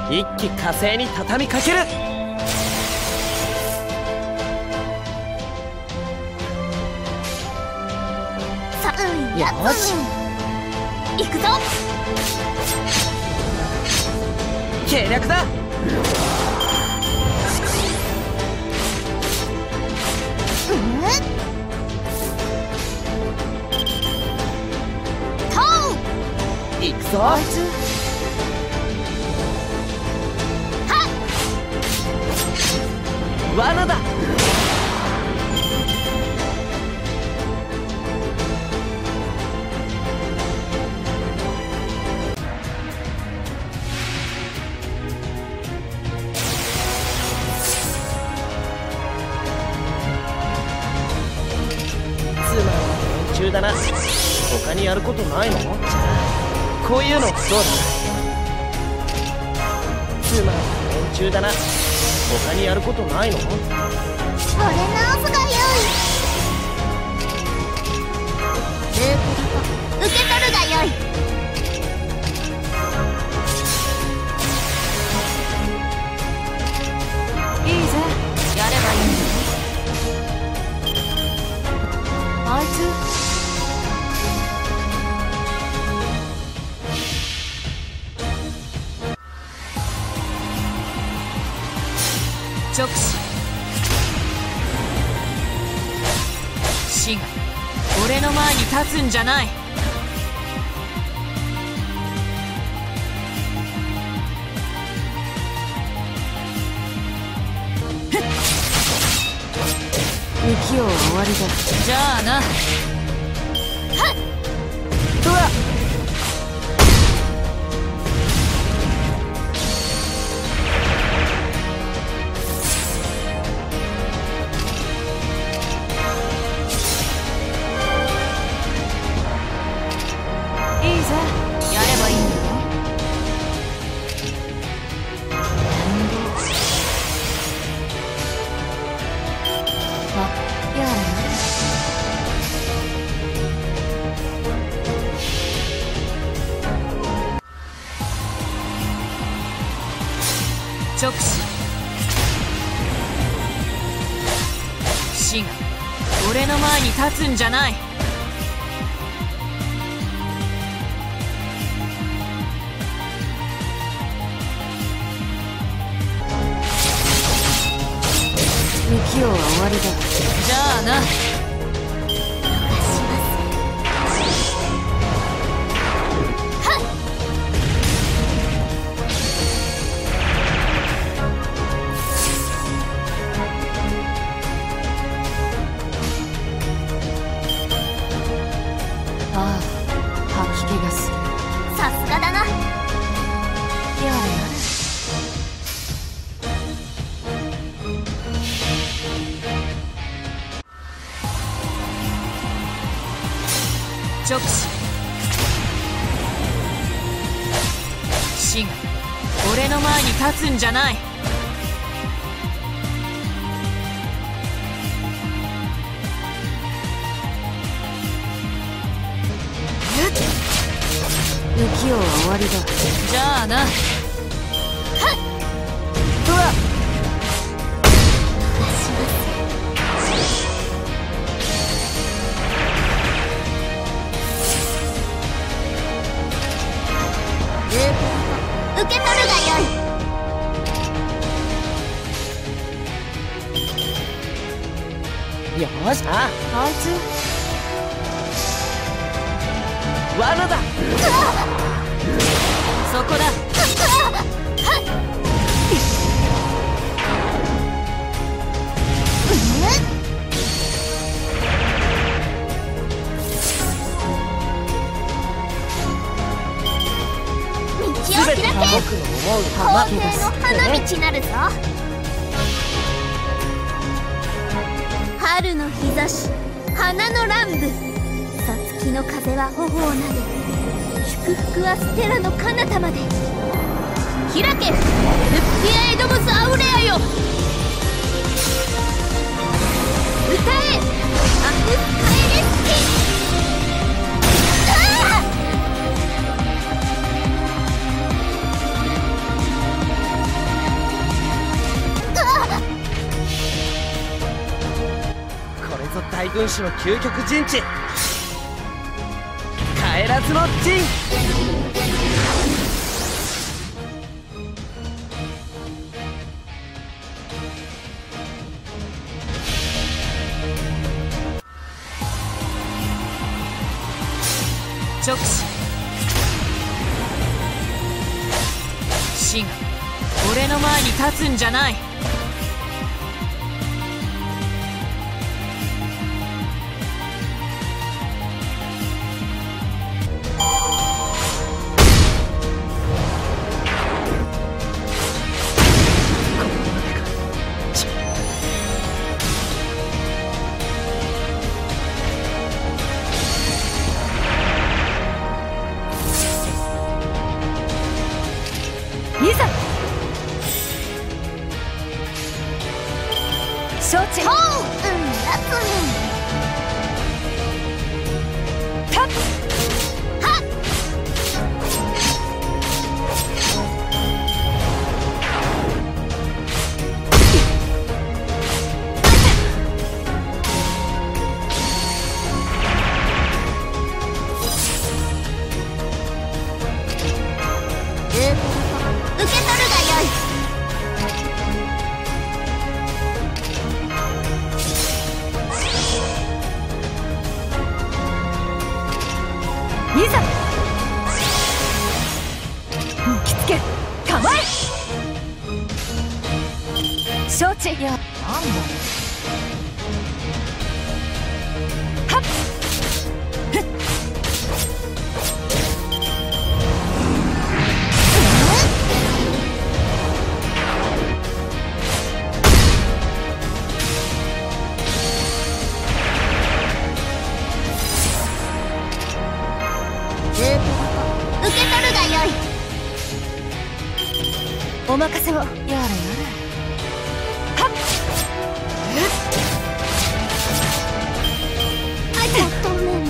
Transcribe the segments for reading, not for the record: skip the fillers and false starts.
一気火星に畳みかける。よし行くぞ。 計略だ。行くぞ。罠だ。つまんない連中だな。他にやることないの？じゃあこういうのどうだ？つまんない連中だな。他にやることないの？ これ直すがよい。受け取るがよい。 いいぜ、やればいいんだ。あいつ直視。死が俺の前に立つんじゃない。不器用は終わりだ。じゃあな。はっ。うわっ。直視。死が俺の前に立つんじゃない。不器用は終わりだ。じゃあな。ああ、吐き気がする。 さすがだな。 やれやれ。直視。死が俺の前に立つんじゃない。不器用は終わりだ。じゃあな。はっ。うわっ。 受け取るがよい。よし。あいつ罠だ。 そこだ。 道を開け。 僕の思う皇帝の花道なるぞ。春の日差し、花の乱舞。さつきの風は頬をなで、祝福はステラの彼方まで。開け、ルッピア・エドムス・アウレアよ。歌え、アクス・カエレスキ。 君主の究極陣地、帰らずの陣。 直視。死が俺の前に立つんじゃない。 いざ承知。ほう、だとね。たっはっ。受け取るがよい。いざ着付け構え。承知。いや、なんだはっふっ。受け取るがよい。お任せを。やれやれ。はっ。あいた。求める。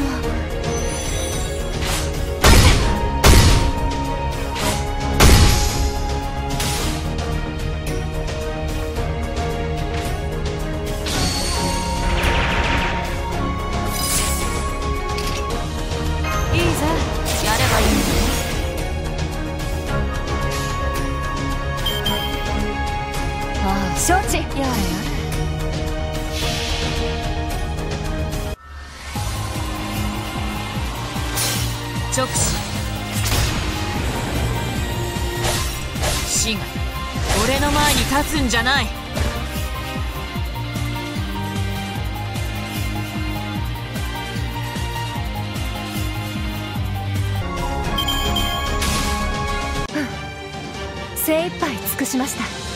いいぜ、やればいいんだよ。ああ、 承知。 やれやれ。直視。死が俺の前に立つんじゃない。 精一杯尽くしました。